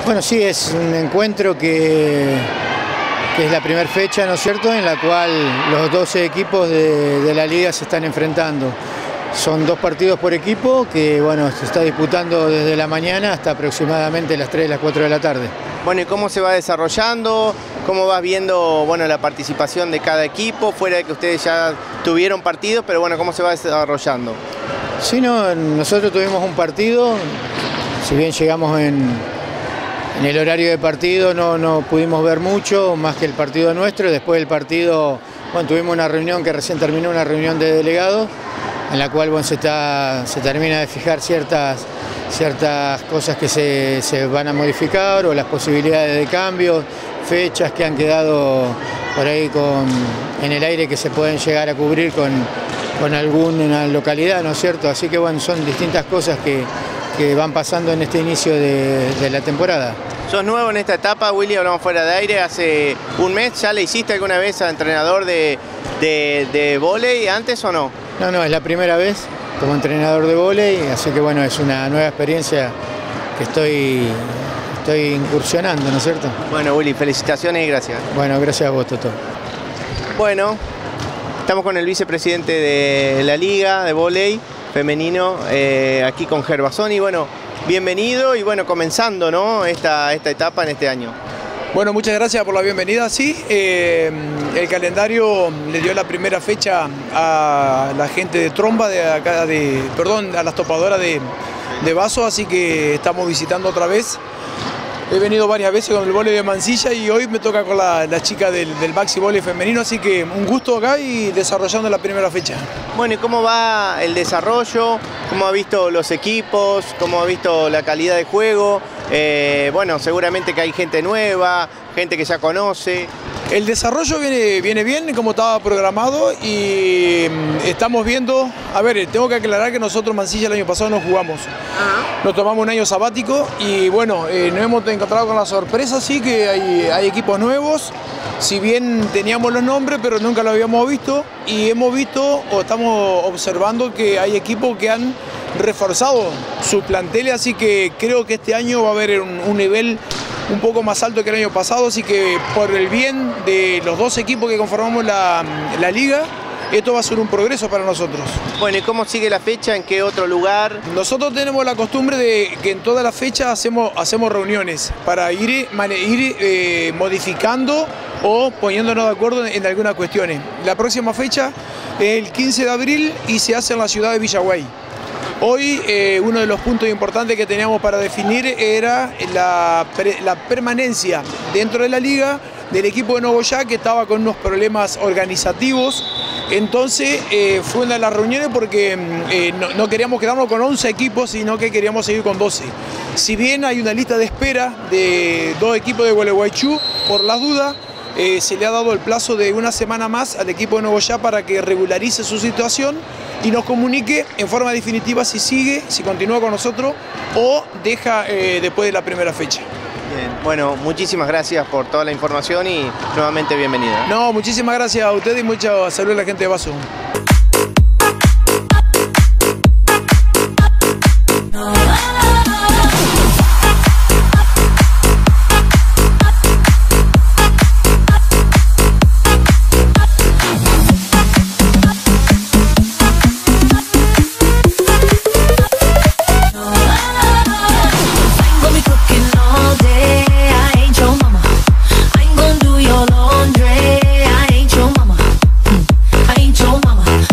Bueno, sí, es un encuentro que es la primera fecha, ¿no es cierto?, en la cual los 12 equipos de la liga se están enfrentando. Son 2 partidos por equipo que, bueno, se está disputando desde la mañana hasta aproximadamente las 3, las 4 de la tarde. Bueno, ¿y cómo se va desarrollando? ¿Cómo vas viendo, bueno, la participación de cada equipo? Fuera de que ustedes ya tuvieron partidos, pero bueno, ¿cómo se va desarrollando? Sí, no, nosotros tuvimos un partido, si bien llegamos en el horario de partido no pudimos ver mucho, más que el partido nuestro. Después del partido, bueno, tuvimos una reunión que recién terminó, una reunión de delegados, en la cual, bueno, se termina de fijar ciertas cosas que se van a modificar, o las posibilidades de cambio, fechas que han quedado por ahí en el aire que se pueden llegar a cubrir con alguna localidad, ¿no es cierto? Así que, bueno, son distintas cosas que van pasando en este inicio de la temporada. ¿Sos nuevo en esta etapa, Willy? Hablamos fuera de aire, hace un mes. ¿Ya le hiciste alguna vez a entrenador de vóley antes o no? No, es la primera vez como entrenador de vóley, así que, bueno, es una nueva experiencia que estoy incursionando, ¿no es cierto? Bueno, Willy, felicitaciones y gracias. Bueno, gracias a vos, Toto. Bueno, estamos con el vicepresidente de la Liga de Vóley Femenino, aquí con Gervasoni. Bueno, bienvenido y, bueno, comenzando, ¿no?, esta etapa en este año. Bueno, muchas gracias por la bienvenida. Sí, el calendario le dio la primera fecha a la gente de Tromba, a las topadoras de Vaso, así que estamos visitando otra vez. He venido varias veces con el vóley de Mansilla y hoy me toca con la chica del Baxi Vóley femenino, así que un gusto acá y desarrollando la primera fecha. Bueno, ¿y cómo va el desarrollo? ¿Cómo ha visto los equipos? ¿Cómo ha visto la calidad de juego? Bueno, seguramente que hay gente nueva, gente que ya conoce. El desarrollo viene bien, como estaba programado, y estamos viendo... A ver, tengo que aclarar que nosotros Mansilla el año pasado no jugamos. Nos tomamos un año sabático y, bueno, nos hemos encontrado con la sorpresa, sí, que hay equipos nuevos. Si bien teníamos los nombres, pero nunca los habíamos visto, y hemos visto o estamos observando que hay equipos que han reforzado sus planteles, así que creo que este año va a haber un nivel un poco más alto que el año pasado, así que por el bien de los 2 equipos que conformamos la liga, esto va a ser un progreso para nosotros. Bueno, ¿y cómo sigue la fecha? ¿En qué otro lugar? Nosotros tenemos la costumbre de que en todas las fechas hacemos reuniones para ir modificando o poniéndonos de acuerdo en algunas cuestiones. La próxima fecha es el 15 de abril y se hace en la ciudad de Villaguay. Hoy uno de los puntos importantes que teníamos para definir era la permanencia dentro de la liga del equipo de Nogoyá, que estaba con unos problemas organizativos. Entonces fue una de las reuniones porque no queríamos quedarnos con 11 equipos, sino que queríamos seguir con 12. Si bien hay una lista de espera de 2 equipos de Gualeguaychú, por las dudas, se le ha dado el plazo de una semana más al equipo de Nogoyá para que regularice su situación y nos comunique en forma definitiva si sigue, si continúa con nosotros o deja después de la primera fecha. Bien, bueno, muchísimas gracias por toda la información y nuevamente bienvenido. No, muchísimas gracias a ustedes y mucha salud a la gente de Vaso. I ain't your mama.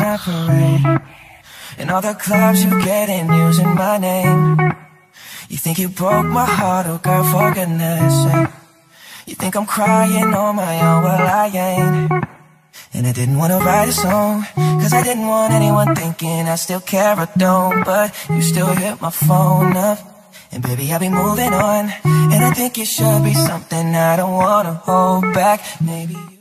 my parade. And all the clubs you get in using my name. You think you broke my heart, oh girl, for goodness sake. You think I'm crying on my own, well I ain't. And I didn't wanna write a song, cause I didn't want anyone thinking I still care or don't. But you still hit my phone up, and baby I'll be moving on. And I think it should be something I don't wanna hold back. Maybe